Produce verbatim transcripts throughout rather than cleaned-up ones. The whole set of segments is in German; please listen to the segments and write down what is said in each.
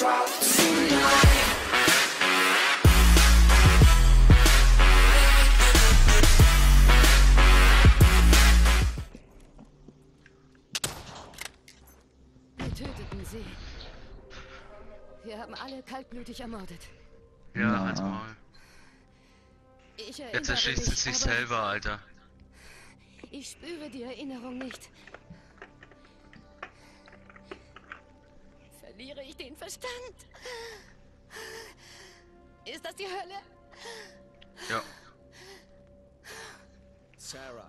drop tonight. Wir töteten sie. Wir haben alle kaltblütig ermordet. Ja, Na. als Maul. Ich erinnere Jetzt erschießt sie mich, sich aber selber, Alter. ich spüre die Erinnerung nicht. Verliere ich den Verstand? Ist das die Hölle? Ja. Sarah.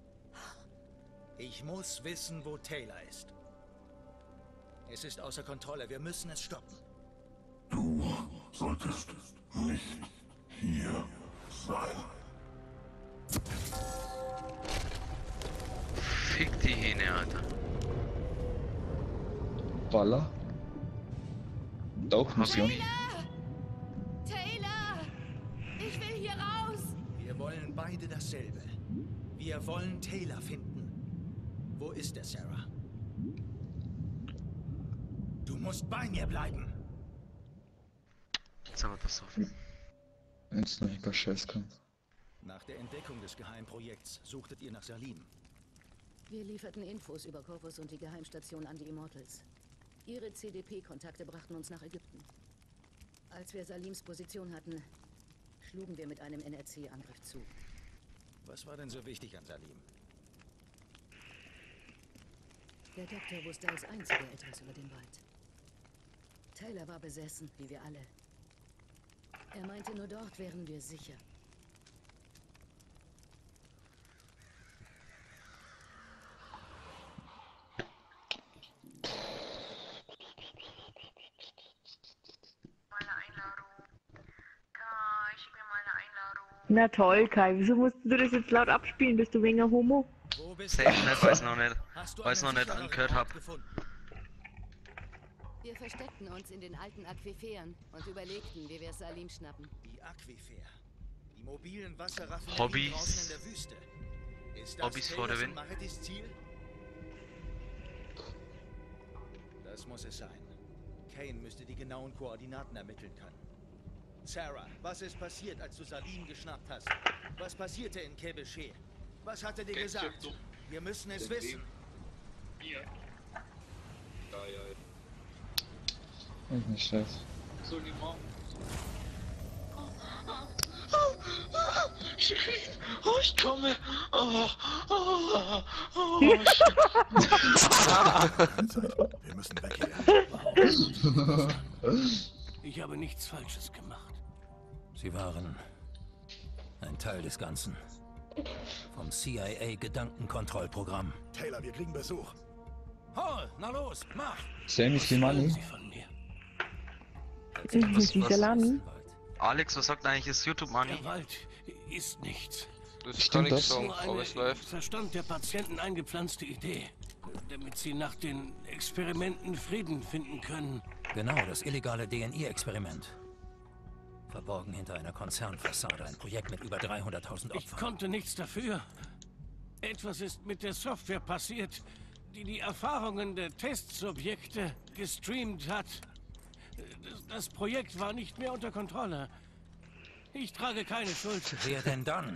Ich muss wissen, wo Taylor ist. Es ist außer Kontrolle. Wir müssen es stoppen. Du solltest nicht hier sein. Fick die Hähne, Alter. Baller. Tauchmission. Taylor! Ich will hier raus! Wir wollen beide dasselbe. Wir wollen Taylor finden. Wo ist er, Sarah? Du musst bei mir bleiben. Jetzt haben wir das offen. Wenn es noch nicht bei Chefs kommt. Nach der Entdeckung des Geheimprojekts suchtet ihr nach Salim. Wir lieferten Infos über Corvus und die Geheimstation an die Immortals. Ihre C D P-Kontakte brachten uns nach Ägypten. Als wir Salims Position hatten, schlugen wir mit einem N R C-Angriff zu. Was war denn so wichtig an Salim? Der Doktor wusste als einziger etwas über den Wald. Taylor war besessen, wie wir alle. Er meinte, nur dort wären wir sicher. Na toll, Kai. Wieso musst du das jetzt laut abspielen? Bist du wegen Homo? Wo bist Safe nicht, weil ich noch nicht, Hast du weil ich's noch einen nicht sicheren angehört Ort hab. gefunden? Wir versteckten uns in den alten Aquiferen und überlegten, wie wir Salim schnappen. Die Aquifer. Die mobilen Wasserraffinerien Hobbys. draußen in der Wüste. Ist das Hobbys vor der Taylors und Wind. Mahetis Ziel? Das muss es sein. Kane müsste die genauen Koordinaten ermitteln können. Sarah, was ist passiert, als du Salim geschnappt hast? Was passierte in Kebeche? Was hat er dir gesagt? Wir müssen es wissen. Mir. Ja, ja. Ich nicht Chefs. So, die Mom. Oh, ich komme! Oh, oh, oh, Wir müssen weg hier. Ich habe nichts Falsches gemacht. Sie waren ein Teil des Ganzen. Vom C I A-Gedankenkontrollprogramm. Taylor, wir kriegen Besuch. Hol, na los, mach! Same is the money. Sie von mir. Mhm, die Salami. Alex, was sagt eigentlich das YouTube-Money? Der Wald ist nichts. Das ist Stimmt gar nichts das? so, Nur aber eine es läuft. Verstand der Patienten eingepflanzte Idee, damit sie nach den Experimenten Frieden finden können. Genau, das illegale D N I-Experiment. Verborgen hinter einer Konzernfassade, ein Projekt mit über dreihunderttausend Ich Opfern. konnte nichts dafür. Etwas ist mit der Software passiert, die die Erfahrungen der Testsubjekte gestreamt hat. Das, das Projekt war nicht mehr unter Kontrolle. Ich trage keine Schuld. Wer denn dann?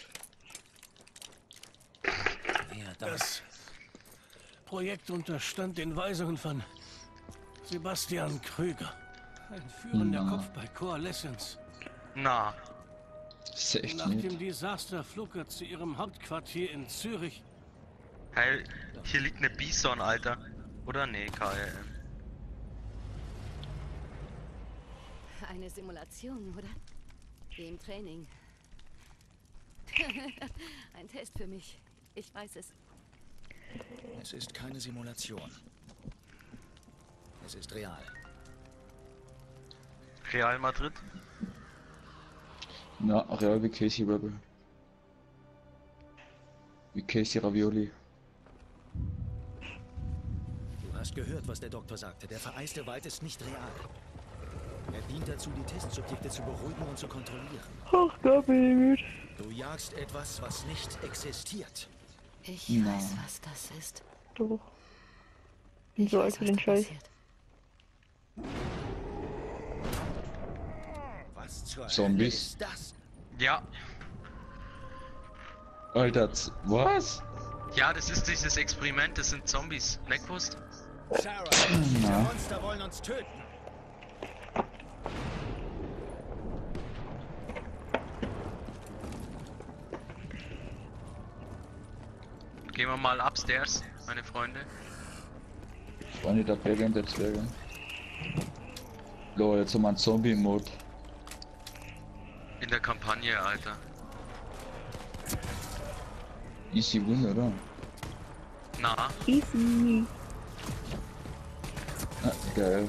Wer das? Das Projekt unterstand den Weisungen von Sebastian Krüger, ein führender Na. Kopf bei Coalescence. Na, Das ist echt Nach nicht. dem Desaster flog er zu ihrem Hauptquartier in Zürich. hey, hier liegt eine Bison, Alter. Oder nee, K L M. Eine Simulation, oder? Wie im Training. Ein Test für mich. Ich weiß es. Es ist keine Simulation. Es ist real. Real Madrid? Na, real wie Casey Rebel. Wie Casey Ravioli. Du hast gehört, was der Doktor sagte. Der vereiste Wald ist nicht real. Er dient dazu, die Testsubjekte zu beruhigen und zu kontrollieren. Ach Gott, bin ich müde. Du jagst etwas, was nicht existiert. Ich Na. weiß, was das ist. Doch. Bin Ich so weiß, alt für was den da Scheiß. passiert. zur Zombies. Hölle ist das? Ja, Alter, z- was? ja, das ist dieses Experiment, das sind Zombies. Blackwurst? Sarah, diese Na. Monster wollen uns töten. Gehen wir mal upstairs, meine Freunde. War nicht der Bergen der Zwerge. Lol, jetzt haben wir einen Zombie-Mod. In der Kampagne, Alter. Easy Win, oder? Na, Easy. Ah, geil.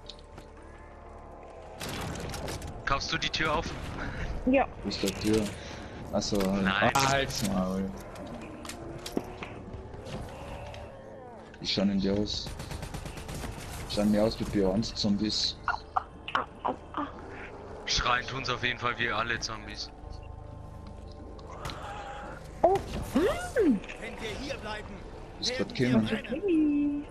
kaufst du die Tür auf? Ja. Wo ist der Tür? Achso, Nein. ah, halt's Maul. Wie schauen denn die aus? Schauen mehr aus wie Beyond Zombies. Schreien tun's auf jeden Fall wie alle Zombies. Oh. Hm. Wenn wir hier bleiben, Ist werden grad wir keiner. brennen.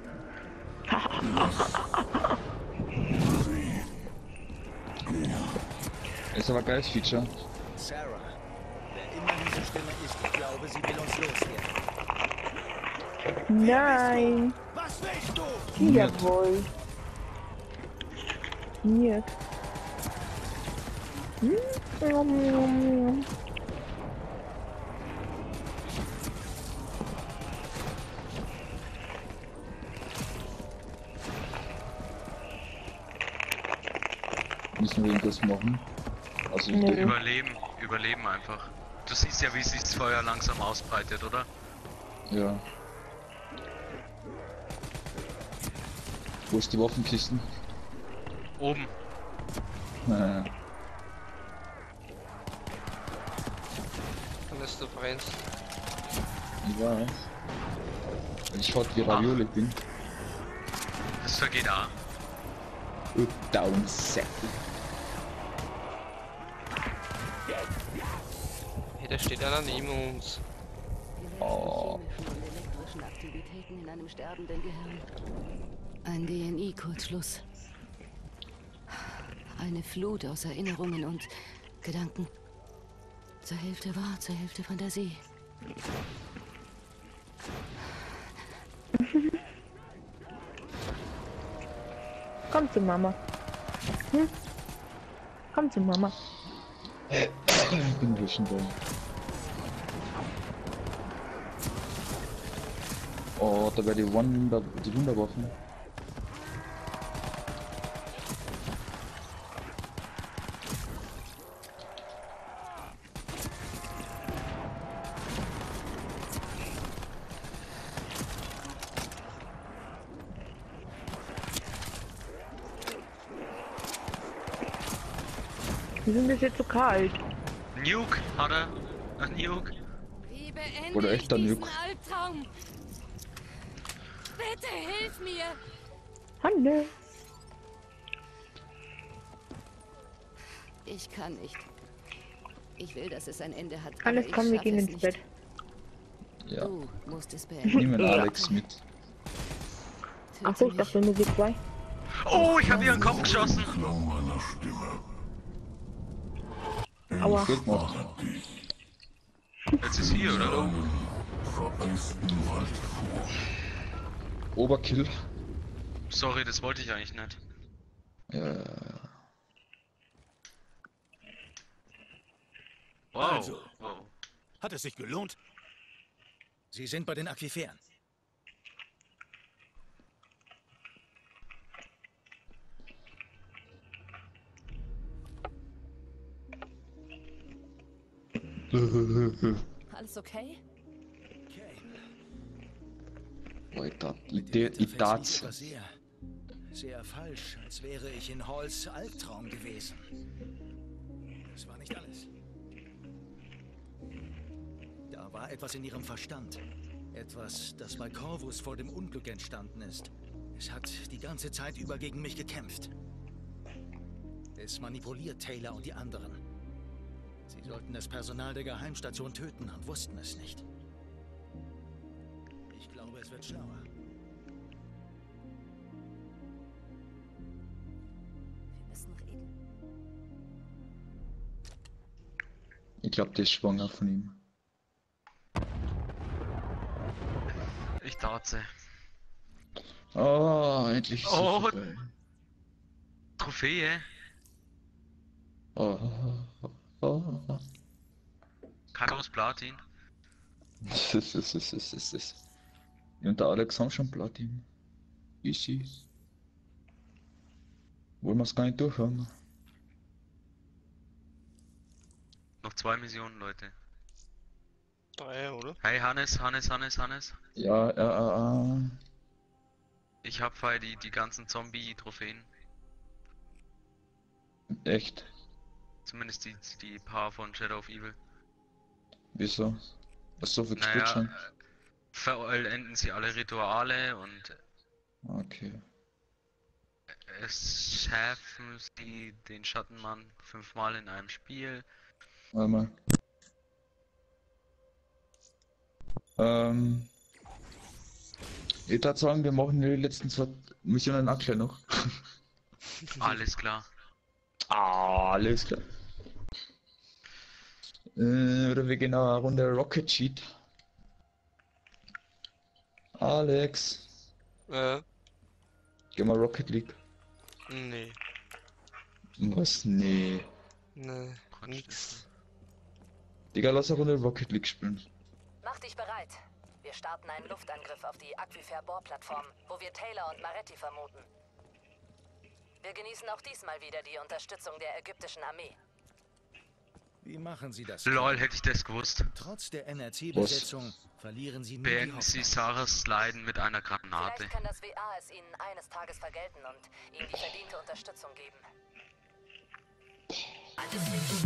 Ist aber geiles Feature. Sarah, wer immer diese Stimme ist, ich glaube, sie will uns loswerden. Nein. Was willst du? Jawohl. Hier. Hm. Nom, nom, nom. Müssen wir irgendwas machen? Also ich Nee. denke, Überleben, überleben einfach. Du siehst ja, wie sich das Feuer langsam ausbreitet, oder? ja. Wo ist die Waffenkisten? Oben. Äh, Alles du brennst. ich weiß. Weil ich hot wie Ravioli bin. Das vergeht auch. Up, down, set. Hey, da steht einer neben uns. Oh. chemischen und elektrischen Aktivitäten in einem sterbenden Gehirn. Ein D N I-Kurzschluss. Eine Flut aus Erinnerungen und Gedanken. Zur Hälfte wahr, zur Hälfte Fantasie. Komm zu Mama. Hm? Komm zu Mama. Ich bin wischen da. Oh, da wäre die Wunder, die Wunderwaffen. Wieso ist es jetzt so kalt? Nuke, hat er? Ein Nuke? Wie beende Oder ich echter diesen Nuke. Albtraum? Bitte hilf mir! Hanne. Ich kann nicht. Ich will, dass es ein Ende hat. aber Alles, ich komm, wir schaffe gehen es ins nicht. Bett. Ja. Du musst es beenden. Nehmen Alex mit. Töte Achso, ich mich. dachte Musik zwei. Oh, ich habe ihren Kopf geschossen. Klang meiner Stimme. Aua. Gut gemacht. Jetzt ist hier, oder? Vereisten Wald vor. Oberkill. Sorry, das wollte ich eigentlich nicht. Ja. Wow. Also. wow. Hat es sich gelohnt? Sie sind bei den Aquiferen. Alles okay? Alter, Mit dem Idee, Interface Idatz. lief aber sehr, sehr falsch, als wäre ich in Halls Albtraum gewesen. Das war nicht alles. Da war etwas in ihrem Verstand. Etwas, das bei Corvus vor dem Unglück entstanden ist. Es hat die ganze Zeit über gegen mich gekämpft. Es manipuliert Taylor und die anderen. Sie sollten das Personal der Geheimstation töten und wussten es nicht. Ich glaube, es wird schlauer. Wir müssen reden. glaube, der ist schwanger von ihm. Ich darze. Oh, endlich ist Oh. es vorbei. Trophäe. Oh, oh, oh. Karos Platin. Das ist, das ist, das ist, das ist. Und der Alex haben schon Platin. Easy. Wollen wir es gar nicht durchhaben. Noch zwei Missionen, Leute. Drei, oder? Hey Hannes, Hannes, Hannes, Hannes. Ja, ja, ja, ja. Ich hab bei die, die ganzen Zombie-Trophäen. Echt? Zumindest die, die paar von Shadow of Evil. Wieso? Was so viel gespielt Naja, schon? äh, vollenden sie alle Rituale und Okay. es schaffen sie den Schattenmann fünfmal in einem Spiel. Warte mal. Ähm. Ich würde sagen, wir machen die letzten zwei Missionen auch gleich noch. Alles klar. Ah, alles klar. Äh, oder wir gehen noch eine Runde Rocket Sheet. Alex. Äh, Geh mal Rocket League. nee. Was? Nee. Nee, nix. Digga, lass eine Runde Rocket League spielen. Mach dich bereit. Wir starten einen Luftangriff auf die Aquifer-Bohrplattform, wo wir Taylor und Maretti vermuten. Wir genießen auch diesmal wieder die Unterstützung der ägyptischen Armee. Wie machen Sie das? Lol, hätte ich das gewusst. Trotz der N R C-Besetzung verlieren Sie nur die Beenden Sie Hoffnung. Sarahs Leiden mit einer Granate. Vielleicht kann das W A es Ihnen eines Tages vergelten und Ihnen die verdiente Unterstützung geben.